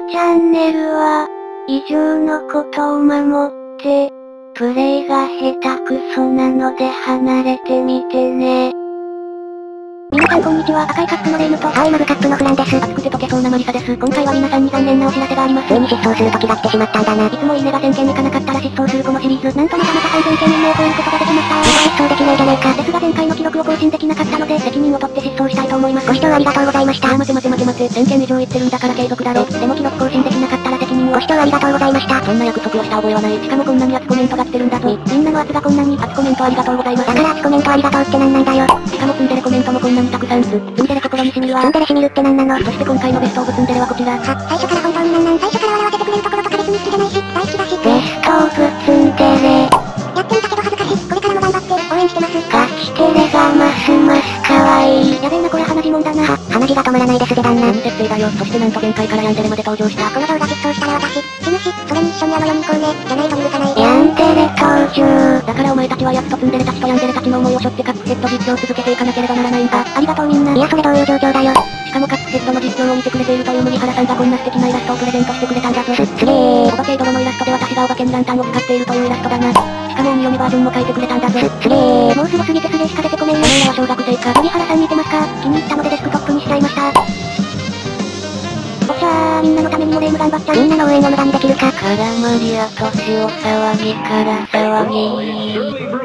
チャンネルは、以上のことを守って、プレイが下手くそなので離れてみてね。 皆さんこんにちは、赤いカップのレイムと青いマグカップのフランです。熱くて溶けそうなマリサです。今回は皆さんに残念なお知らせがあります。ついに失踪する時が来てしまったんだな。いつもいいねが1000件いかなかったら失踪するこのシリーズ。なんとまたまた3000件いいねを超えることができました。失踪できないじゃねえか。ですが前回の記録を更新できなかったので、責任を取って失踪したいと思います。ご視聴ありがとうございました。待て1000件以上言ってるんだから継続だろ。でも記録更新できなかったら責任を。ご視聴ありがとうございました。そんな約束をした覚えはない。しかもこんなに熱コメントが来てるんだぞ。みんなの圧がこんなに熱コメントありがとうございます。だから熱コメントありがとうってなんなんだよ。しかもツンデレコメントもこんなにたくさんツンデレ心にしみるわ。ツンデレしみるってなんなの。そして今回のベストオブツンデレはこちら。最初から本当に最初から笑わせてくれるところとか別に好きじゃないし、大好きだし。 ベストオブツンデレ。 やってみたけど恥ずかしい。これからも頑張って応援してます。 ガキテレがますます可愛い。 やべえなこれ鼻血もんだな。鼻血が止まらないですぜ旦那。 何設定だよ。そしてなんと前回からヤンデレまで登場した。 この動画失踪したら私、死ぬし、それに一緒にあの4人行こうね。じゃないと許さない。 ヤンデレ登場。 だからお前たちはやっとツンデレたちとヤンデレたちの思いを背負ってカップヘッド実況を続けていかなければならないんだ。ありがとうみんな。いやそれどういう状況だよ。しかもカップヘッドの実況を見てくれているという麦原さんがこんな素敵なイラストをプレゼントしてくれたんだぞ。すげー。お化け泥のイラストで私がお化けにランタンを使っているというイラストだな。しかも鬼嫁バージョンも描いてくれたんだぞ。すげー。もうすごすぎてすげーしか出てこねえよ。お前らは小学生か。麦原さん見てますか？気に入ったのでデスクトップにしちゃいました。おっしゃー、みんなのためにもレーム頑張っちゃう。みんなの応援を無駄にできるか。 絡まりあとしお騒ぎから騒ぎ。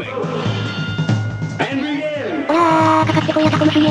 おらー、かかってこいやタコ娘。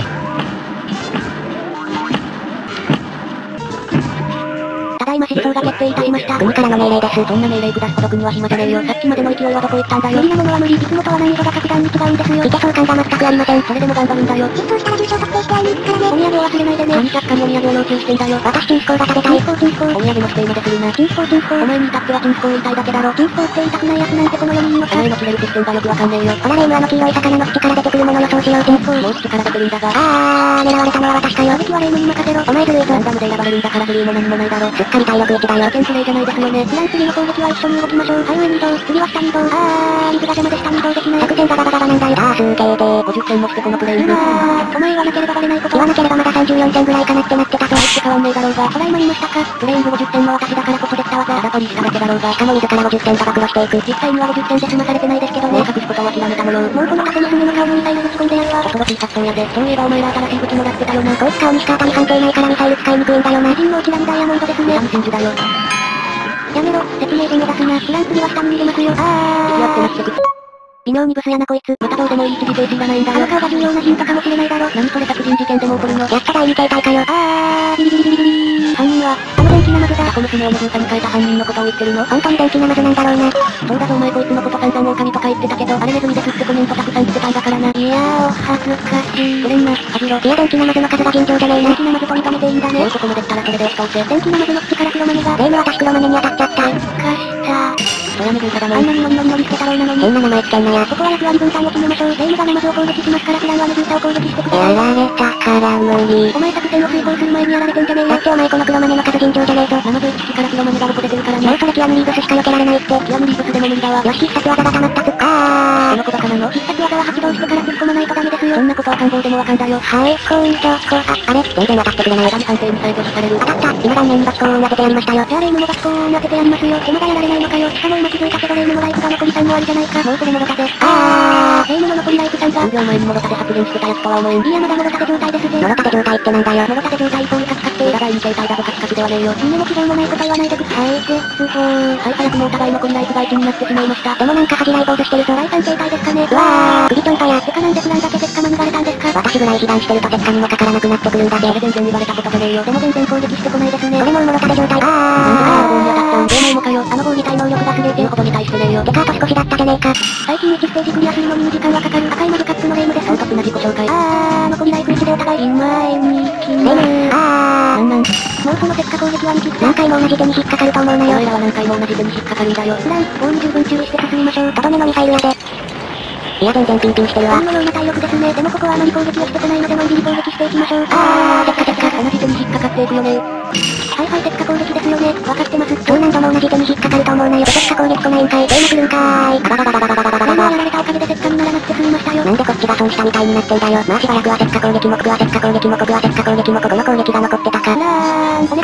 ただいま失踪が決定いたしました。 国からの命令です。 そんな命令下すほど国は暇じゃねえよ。さっきまでの勢いはどこ行ったんだよ。無理なものは無理。いつもとは難易度が格段に違うんですよ。 いけそう感が全くありません。 それでも頑張るんだよ。失踪したら重賞確定して会いに行くからね。お土産を忘れないでね。何百回お土産を要求してんだよ。 私チンスコーが食べたい。 チンスコーチンスコー。お土産の指定までするな。チンスコーチンスコー。お前に至ってはチンスコー言いたいだけだろ。チンスコーって言いたくないやつなんてこの世にいるのか。お前の切れるシステムがよくわかんねえよ。 ほらレーム黄色い魚の口から出てくるもの予想しよう。チンスコー。 もう口から出てるんだが。 狙われたのは私かよ。 攻撃はレームに任せろ。 お前ずるいぞ。 ランダムで選ばれるんだからずるいも何もないだろ。 すっかり体力1だよ。 危険プレイじゃないですよね。フラン次の攻撃は一緒に動きましょう。はい上に移動。次は下に移動。水が邪魔で下に移動できない。 作戦がガバガバなんだよ。数形で。 50戦もしてこのプレイ。お前言わなければバレないこと。 言わなければまだ34戦ぐらいかなってなってたぞ。 大して変わんねえだろうが。ほら今見ましたか。プレイング50戦の私だからこそできた技。ただ取りしただけだろうが。 しかも自ら50戦と暴露していく。 実際には50戦で済まされてないですけどね。隠すことは諦めたもの。もうこの縦娘の顔にミサイルぶち込んでやるわ。恐ろしい作戦やで。そういえばお前ら新しい武器もらってたよな。 こいつ顔にしか当たり判定ないからミサイル使いにくいんだよな。 人のキラリダイヤモンドですね。ダム真珠だよ。やめろ、説明文を出すな。フラン次は下に逃げますよ。息合ってなってく。微妙にブスやなこいつ。またどうでもいい一時停止がないんだ。あの顔が重要なヒントかもしれないだろ。何それ殺人事件でも起こるの。 やっと第2形態かよ。 ビリビリビリビリー。犯人は、あの電気ナマズだ。この娘をの封鎖に変えた犯人のことを言ってるの。 本当に電気ナマズなんだろうな。 そうだぞお前こいつのこと散々狼とか言ってたけど、あれネズミですってコメントたくさん来てたんだからな。 いやーお恥ずかしい。 ごめんな、恥じろ。 いや電気ナマズの数が尋常じゃねえな。 電気ナマズと認めていいんだね。もうここまで来たらそれで押し通せ。電気ナマズの口から黒豆が。 レーム私黒豆に当たっちゃった。 すかした。そやめ軍だもん。あんなにノリノリノリしてたろうなのに。 変な名前つけんなや。 ここは役割分担を決めましょう。レームがナマズを攻撃しますからフランはメデューサを攻撃してください。 やられたから無理。 お前作戦を遂行する前にやられてんじゃねえよ。 だってお前この黒豆の数尋常じゃねえぞ。 ナマズ1匹から黒豆が6個出てるからね。 もうそれキアヌリーブスしか避けられないって。 キアヌリーブスでも無理だわ。 よし必殺技が溜まったつっその子バカなの。必殺技は発動してから突っ込まないとダメですよ。そんなことは感動でもわかんだよ。 はい今度こあれ全然当たってくれない。 ダメ判定に再拒否される。 当たった。今顔面にバチコーン当ててやりましたよ。 じゃあレイムもバチコーン当ててやりますよ。まだやられないのかよ。しかも今気づいたけどレイムのライフが残り3もありじゃないか。もうこれもろたで。レイムの残りライフ3が。3秒前にもろたで発言してたやつとは思えん。いやまだもろたで状態ですぜ。 もろたで状態ってなんだよ。 もろたで状態イコールカチカチで。第2形態だぞカチカチではねえよ。夢も希望もないこと言わないでください。はい早くもお互い残りライフが1になってしまいました。でもなんか恥じらい坊主してるぞ。第3形態ですかね。首ちょんぱや。てかなんでフランだけ鉄火免れたんですか。 私ぐらい被弾してると鉄火にもかからなくなってくるんだぜ。 全然言われたことじゃねえよ。でも全然攻撃してこないですね。 これももろたで状態。 なんで棒に当たったん。お前もかよ。あの棒に対能力がすげえほどに対してねえよ。 てか年越しだったじゃねえか。 最近1ステージクリアするのに2時間はかかる。赤いマグカップのレームです。唐突な自己紹介。残りライフ1でお互い前に行きます。なんもうその鉄火攻撃は見切った。 何回も同じ手に引っかかると思うなよ。 お前らは何回も同じ手に引っかかるんだよ。フラン、棒に十分注意して進みましょう。 とどめのミサイルやで。いや全然ピンピンしてるわ。 鬼のような体力ですね。でもここはあまり攻撃をしてこないのでのんびり攻撃していきましょう。鉄火。同じ手に引っかかっていくよね。はい鉄火攻撃ですよね。わかってます。 超何度も同じ手に引っかかると思うなよ。鉄火攻撃来ないんかい。レーム来るんかーい。ババババババババババババ。 やられたおかげで鉄火にならなくて済みましたよ。 なんでこっちが損したみたいになってんだよ。まあしばらくは鉄火攻撃もここは鉄火攻撃もここは鉄火攻撃もここの攻撃が残ってたか。 お願いしましたの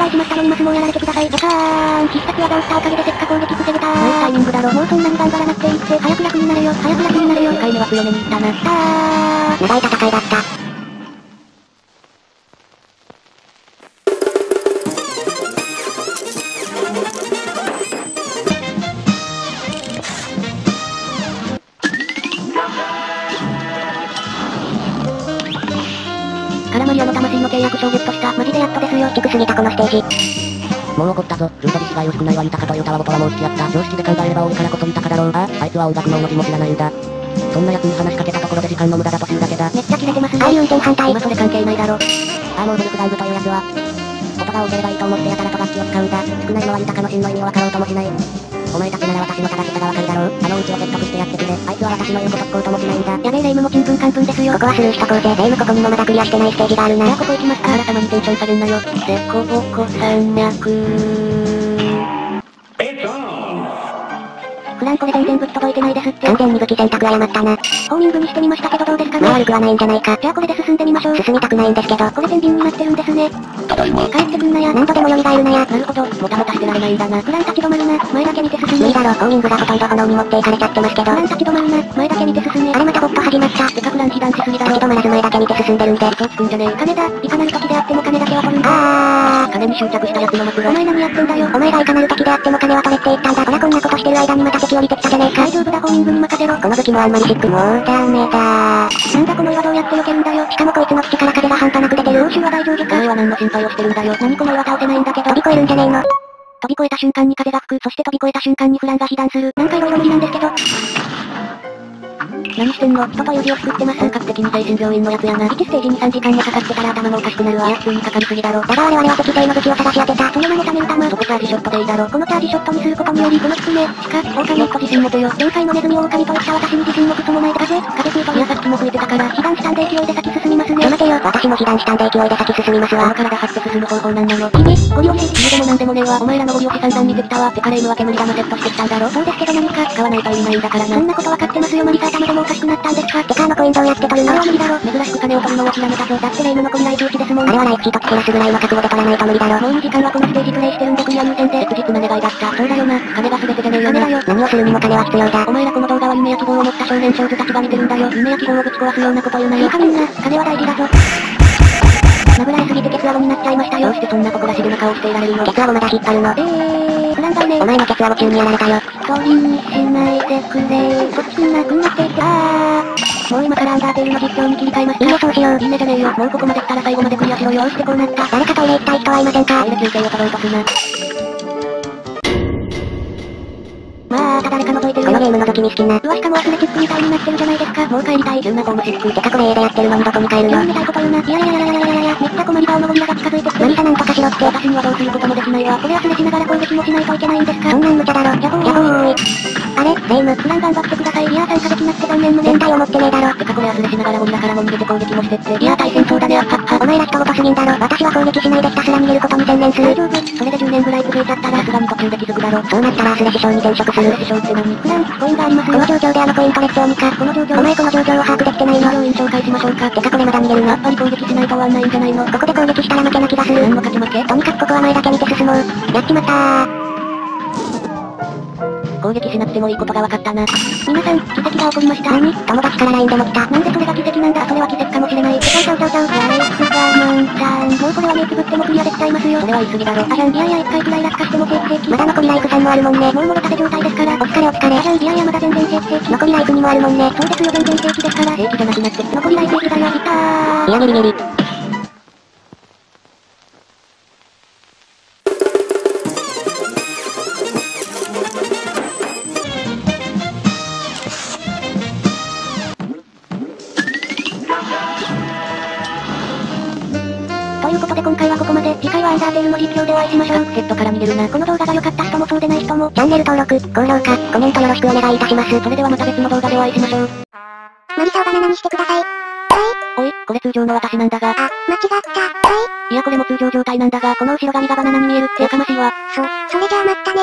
ります。もうやられてください。ドカーン。必殺技を打ったおかげでせっか攻撃防げた。ナイスタイミングだろ。もうそんなに頑張らなくていいって。早く楽になれよ。早く楽になれよ。2回目は強めにいったな。長い戦いだった。カラマリアの魂の契約書をゲットした。マジでやっとですよ。低すぎたこのステージ。 もう怒ったぞ。ルートビシガイを少ないは豊かというタワボとはもう付き合った。常識で考えれば俺からこそ豊かだろう。あいつは音楽の文字も知らないんだ。そんな奴に話しかけたところで時間の無駄だというだけだ。 めっちゃキレてますね。はい、運転反対。今それ関係ないだろ。 モーブルフガングという奴は、音が多ければいいと思ってやたらと楽器を使うんだ。少ないのは豊かの真の意味を分かろうともしない。お前たちなら私の正しさがわかるだろう。あのうんちを説得してやってくれ。あいつは私の言うこと聞こうともしないんだ。 やべえ、レイムもちんぷんかんぷんですよ。 ここはスルーしとこうぜ。レイムここにもまだクリアしてないステージがあるな。 じゃあここ行きますか。あらたまにテンション下げんなよ。 デコボコ山脈。 フランこれ全然武器届いてないですって。 完全に武器選択誤ったな。 ホーミングにしてみましたけどどうですかね。 まあ悪くはないんじゃないか。 じゃあこれで進んでみましょう。 進みたくないんですけど。 これ天秤になってるんですね。 ただいま。 帰ってくんなや。 何度でも蘇るなや。 なるほど。もたもたしてられないんだな。フラン立ち止まるな。前だけ見て進め。 無理だろ。ホーミングがほとんど炎に持っていかれちゃってますけど。 フラン立ち止まるな。前だけ見て進め。 あれまたボット始まった。 てかフラン被弾しすぎだろ。 立ち止まらず前だけ見て進んでるんで。 嘘つくんじゃねえ。金だ。いかなる時であっても金だけは取るんだ。金に執着した奴の末路。お前何やってんだよ。 お前がいかなる時であっても金は取れって言ったんだ。ほらこんなことしてる間にまた敵降りてきたじゃねえか。 大丈夫だ、ホーミングに任せろ。 この武器もあんまりシック。もうダメだー。 なんだこの岩どうやって避けるんだよ。 しかもこいつの口から風が半端なく出てる。 報酬は大丈夫か。お前は何の心配をしてるんだよ。何この岩倒せないんだけど。 飛び越えるんじゃねえの。 飛び越えた瞬間に風が吹く。そして飛び越えた瞬間にフランが被弾する。なんか色々無理なんですけど。何してんの。人という字を作ってます。本格的に精神病院のやつやな。1ステージに3時間もかかってたら頭もおかしくなるわ。いや、普通にかかりすぎだろ。 だが我々は適正の武器を探し当てた。 その名も貯める玉。そこチャージショットでいいだろ。このチャージショットにすることにより、このキツネ、鹿、狼、もっと自信持てよ。前回のネズミを狼と言った私に自信もクソもないで。風吹くといやさっきも吹いてたから、被弾したんで勢いで先進みますね。 待てよ、私も被弾したんで勢いで先進みますわ。 体張って進む方法なんなの。君、ゴリ押し。君でもなんでもねえわ。お前らのゴリ押し散々見てきたわ。てかレイムは煙玉セットしてきたんだろ。そうですけど何か使わないと意味ないんだからな。そんなことわかってますよ。マリサ頭でもおかしくなったんですか。 てかコインどうやって取るの。 あれは無理だろ。珍しく金を取るのを諦めたぞ。だってレイムのコリライブ打ちですもん。 あれはライフ1つ減らすぐらいの覚悟で取らないと無理だろ。 もう2時間はこのステージプレイしてるんでクリア優先で。切実な願いだった。そうだよな。金が全てじゃねえよな。金だよ。 何をするにも金は必要だ。 お前らこの動画は夢や希望を持った少年少女たちが見てるんだよ。夢や希望をぶち壊すようなこと言うなよ。いいかみんな、金は大事だぞ。殴られすぎてケツアゴになっちゃいましたよ。どうしてそんな誇らしげな顔していられるの。 ケツアゴまだ引っ張るの。 フランだね。 お前のケツアゴ中にやられたよ。 一人にしないでくれ。こっち来んな、来んなって言って。もう今からアンダーテールの実況に切り替えますか。 いいね、そうしよう。 いいねじゃねえよ。もうここまで来たら最後までクリアしろよ。どうしてこうなった。 誰かトイレ行きたい人はいませんか。 トイレ休憩を取ろうとすな。まあ、誰か覗いてるよ。 このゲームの時に好きな。 うわ、しかもアスレチックみたいになってるじゃないですか。もう帰りたい。急なホームシック。 てかこれ A でやってるのにどこに帰るの。 急に見たいこと言うな。いやいやいやいやいやいやいや、めっちゃ困り顔のゴリラが近づいてきて。 マリサなんとかしろって。 私にはどうすることもできないわ。これアスレしながら攻撃もしないといけないんですか。 そんなん無茶だろ。 ヤホー。 ヤホーイ。あれ、レイム。 フラン頑張ってください。リア参加できなくて残念無念。 絶対思ってねえだろ。 てかこれアスレしながらゴリラからも逃げて攻撃もしてって。いや大変そうだね。あっはっは。 お前ら人ごとすぎんだろ。私は攻撃しないでひたすら逃げることに専念する。 大丈夫。それで10年ぐらい続いちゃったらさすがに途中で気づくだろ。 そうなったらアスレ師匠に転職する。 師匠って何。フラン、コインがありますよ。 この状況であのコイン取れって鬼か。 この状況。 お前この状況を把握できてないの。 病院紹介しましょうか。 てかこれまだ逃げるの。 やっぱり攻撃しないと終わんないんじゃないの。 ここで攻撃したら負けな気がする。 何の勝ち負け。 とにかくここは前だけ見て進もう。やっちまったー。 攻撃しなくてもいいことが分かったな。皆さん、奇跡が起こりました。 何？友達から LINE でも来た。 なんでそれが奇跡なんだ。それは奇跡かもしれない。ちゃう。ライフが満タン。もうこれは目つぶってもクリアできちゃいますよ。それは言い過ぎだろ。あじゃん、いやいや一回くらい落下しても平気。 まだ残りライフ3もあるもんね。 もうもろ食べ状態ですから。 お疲れお疲れ。 あじゃん、いやいやまだ全然平気。 残りライフ2もあるもんね。 そうですよ、全然平気ですから。平気じゃなくなって残りライフ1だよ。いたー。 いやギリギリ。 ということで今回はここまで。次回はアンダーテールの実況でお会いしましょう。ヘッドから逃げるな。この動画が良かった人もそうでない人も、 チャンネル登録、高評価、コメントよろしくお願いいたします。 それではまた別の動画でお会いしましょう。 マリサをバナナにしてください。 おい、これ通常の私なんだが。 間違った。 いやこれも通常状態なんだが、この後ろ髪がバナナに見えるってやかましいわ。 それじゃあまったね